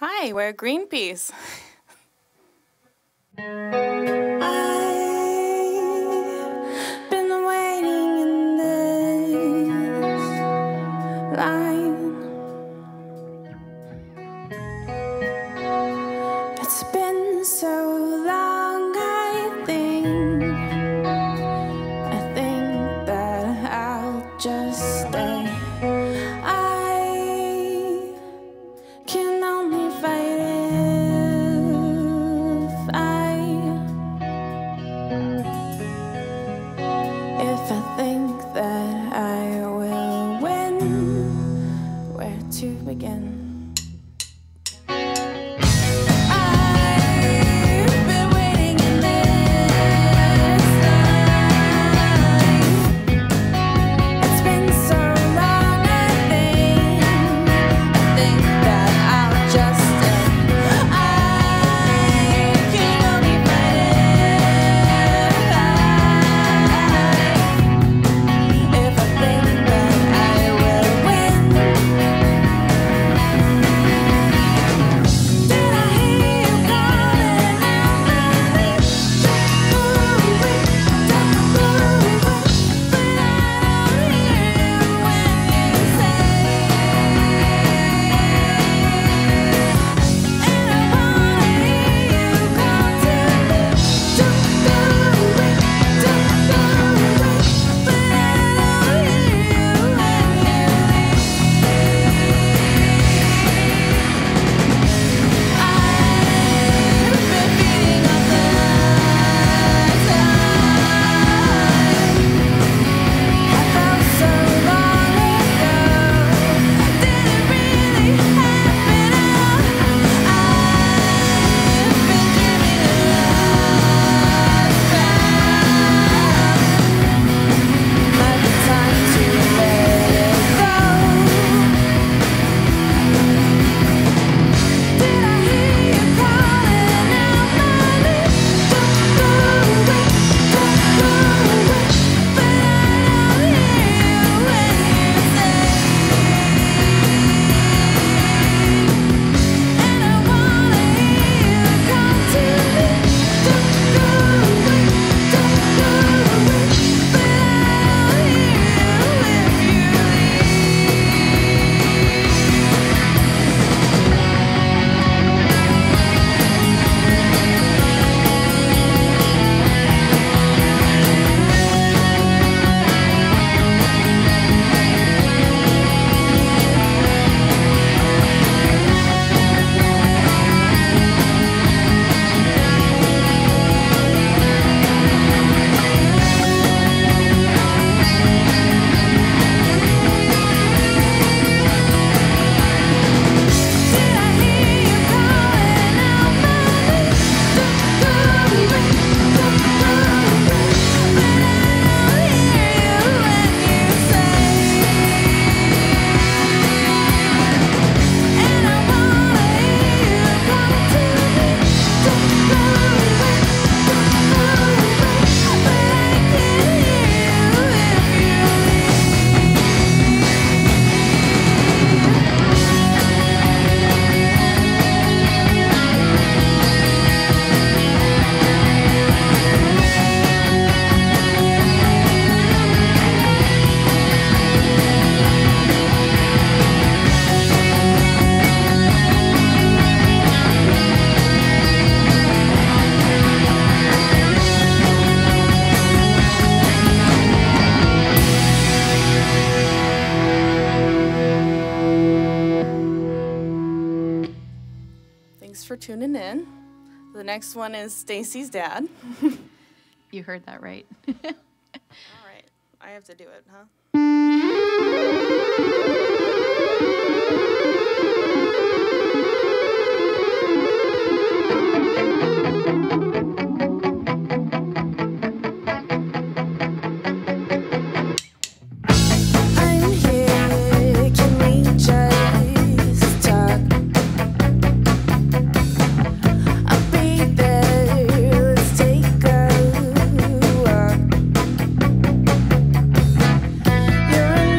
Hi, we're Greenpeace. I've been waiting in this line. It's been so long, I think that I'll just stay. I can only fight if I think that I will win. Where to begin? Thanks for tuning in. The next one is Stacy's dad. You heard that right. All right, I have to do it, huh? You're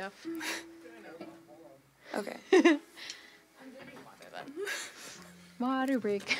Jeff. Okay. Water break.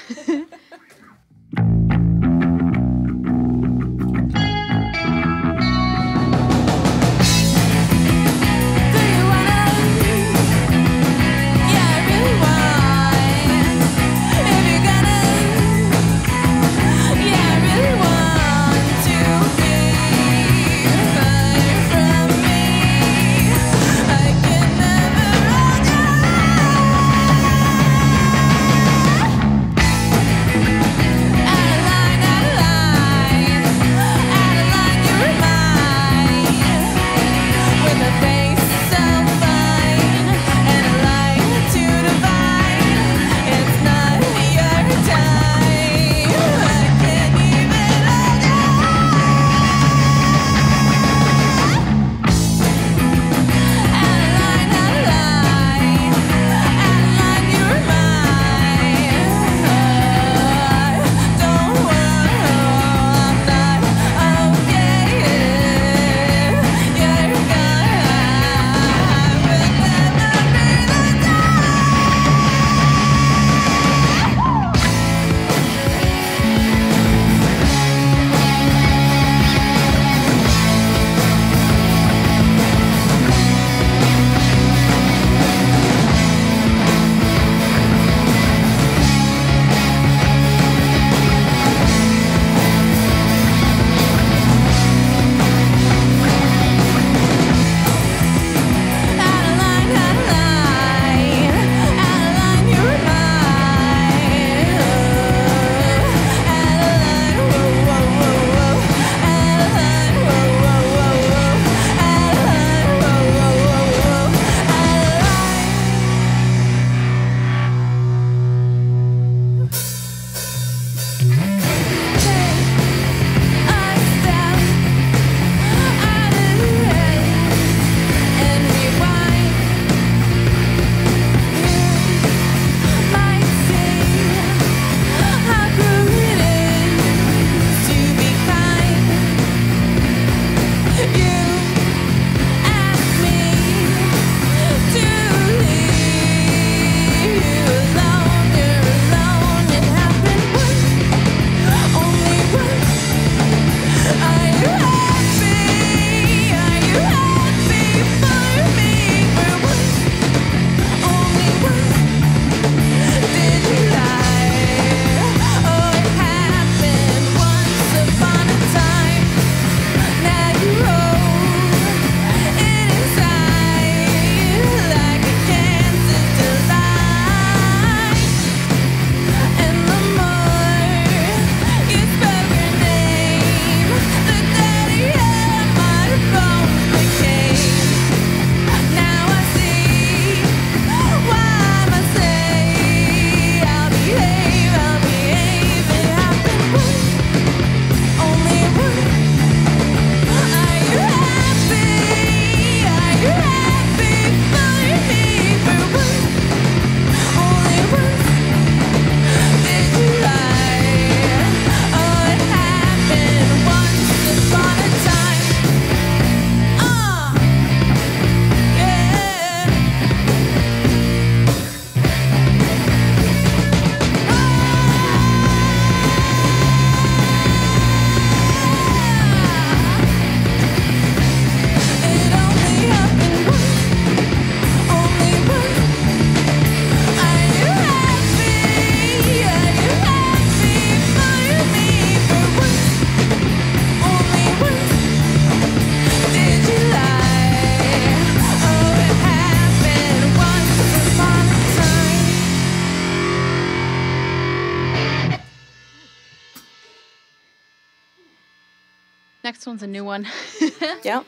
Next one's a new one. Yep.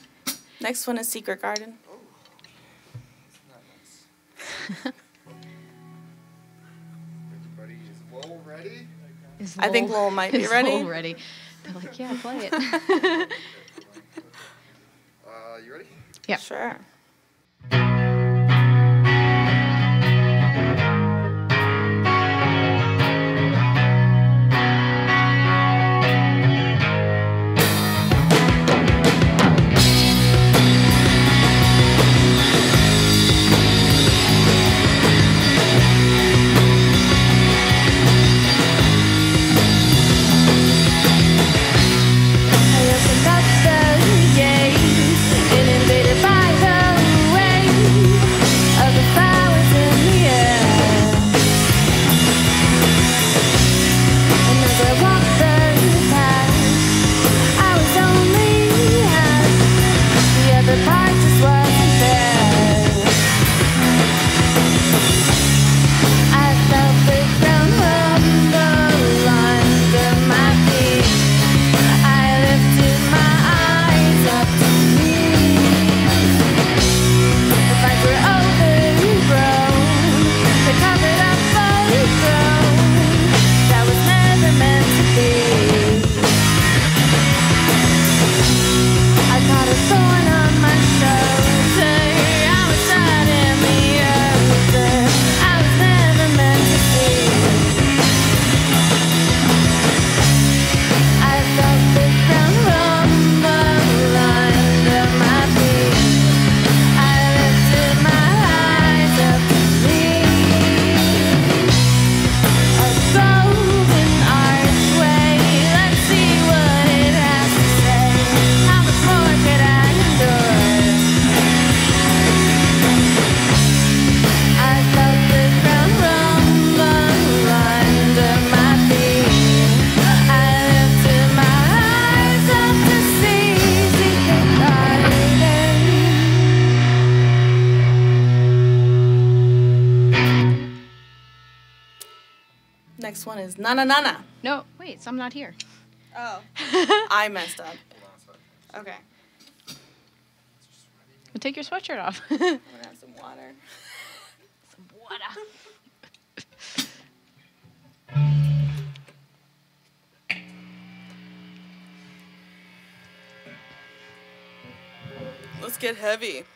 Next one is Secret Garden. Oh, isn't that nice? Everybody is Lowell ready? I think Lowell might be ready. Lowell ready. They're like, yeah, play it. You ready? Yeah. Sure. next one is Na Na Na Na. No, wait, so I'm not here. Oh. I messed up. Hold on a sec. Okay. Well, take your sweatshirt off. I'm gonna have some water. Some water. Let's get heavy.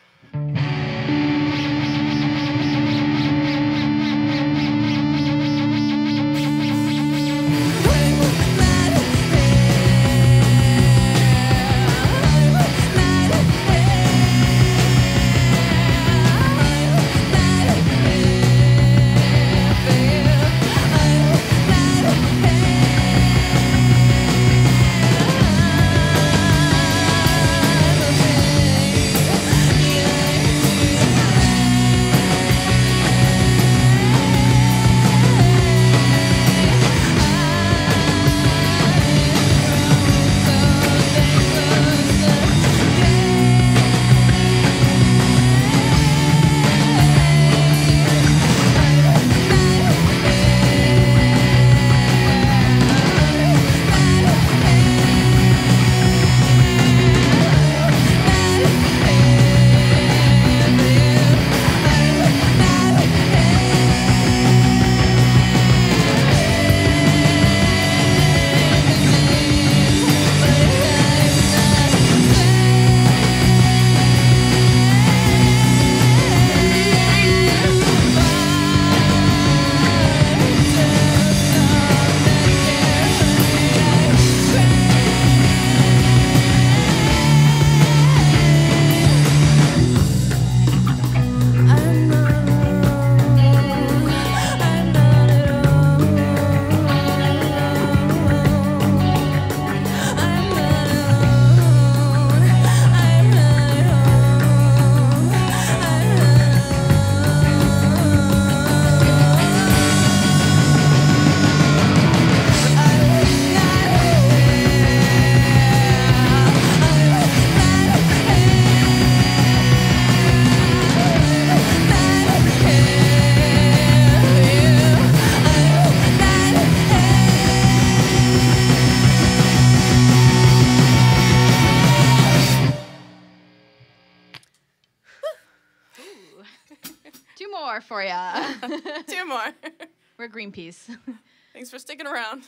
Two more for ya. 2 more. We're Greenpeace. Thanks for sticking around.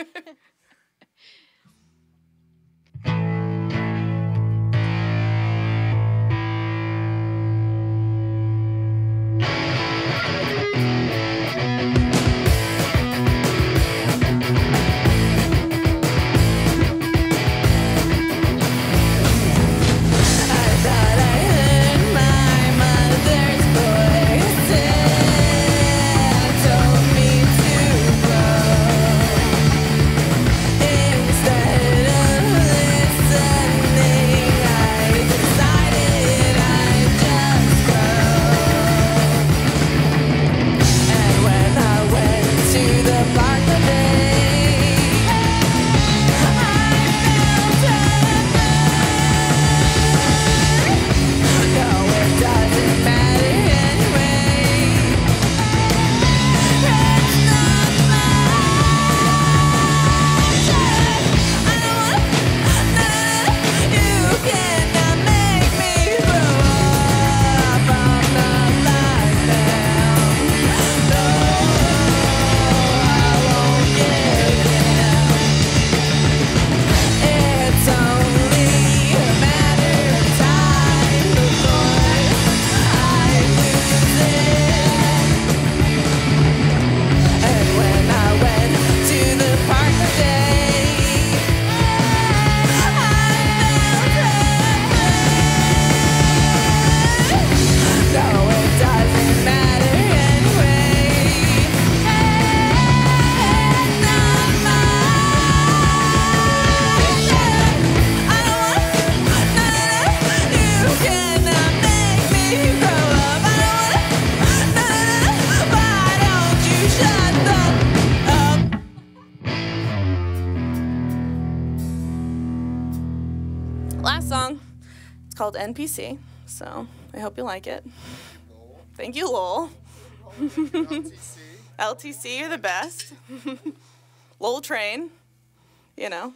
Last song. It's called NPC, so I hope you like it. Lowell. Thank you, Lowell. Not TC. LTC, you're the best. Lowell Train, you know.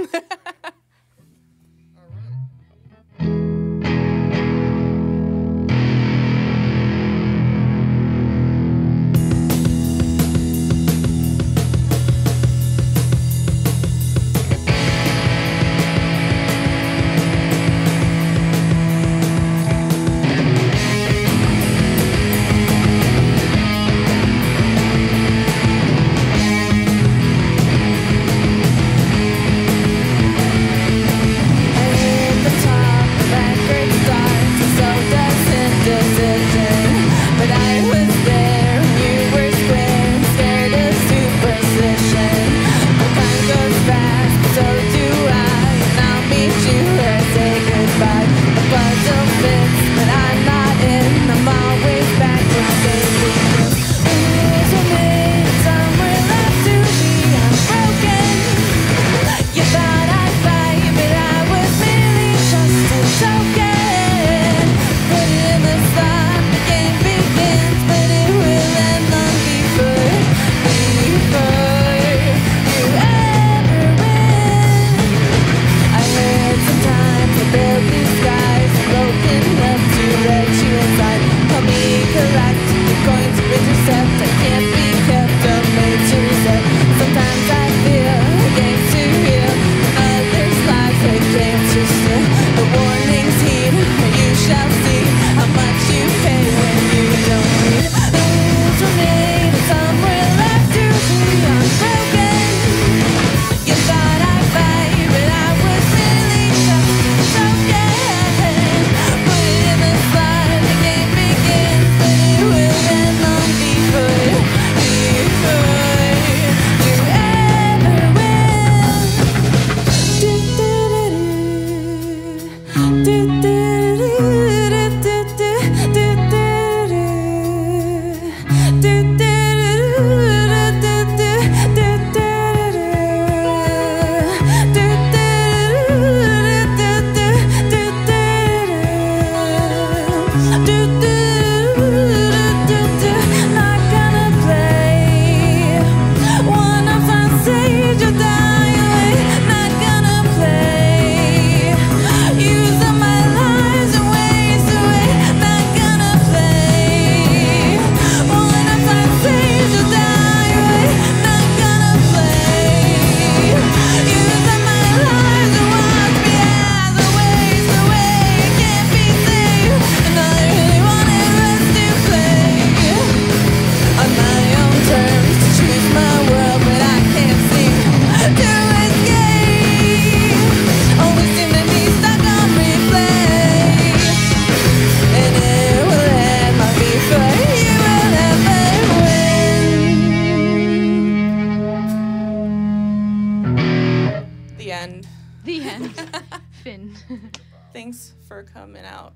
Finn. Thanks for coming out.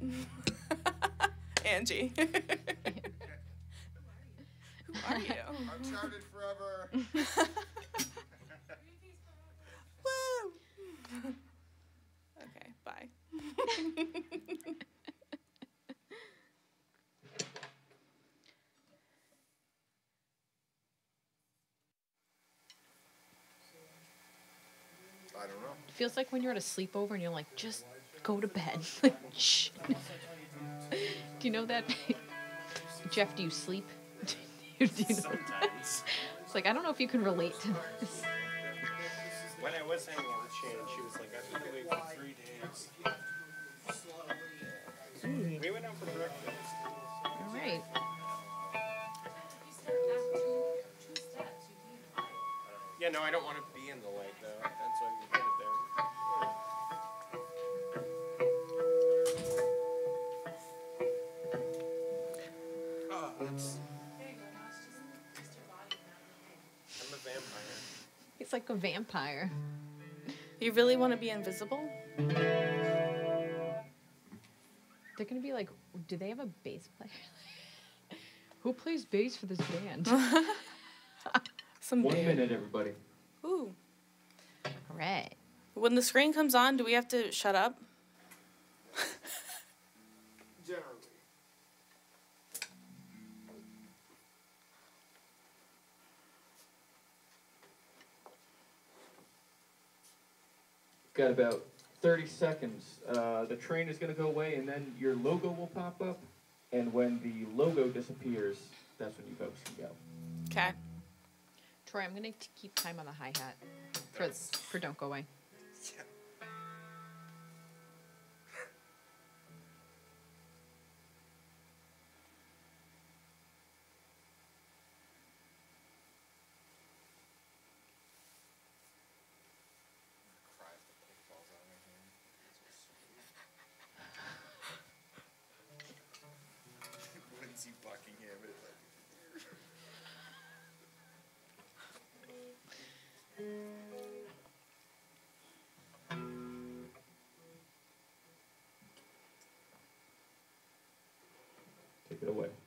Angie. Who are you? Uncharted forever. Woo! Okay, bye. I don't know. It feels like when you're at a sleepover and you're like, just go to bed. Like, shh. Do you know that? Jeff, do you sleep? Do you know Sometimes. It's like, I don't know if you can relate to this. When I was hanging out with Shane, she was like, I've been awake for 3 days. We went out for breakfast. All right. Yeah, no, I don't want to be in the light, though. That's why we put it there. Oh, that's... I'm a vampire. It's like a vampire. You really want to be invisible? They're going to be like, do they have a bass player? Who plays bass for this band? Some 1 dude. minute, everybody. Ooh. All right. When the screen comes on, do we have to shut up? Generally. Got about 30 seconds. The train is going to go away, and then your logo will pop up. And when the logo disappears, that's when you folks can go. Okay. Troy, I'm gonna keep time on the hi hat for Don't Go Away. Yeah. Cry if the pick falls out of my hand. Wouldn't see Buckingham, but it's like. Take it away.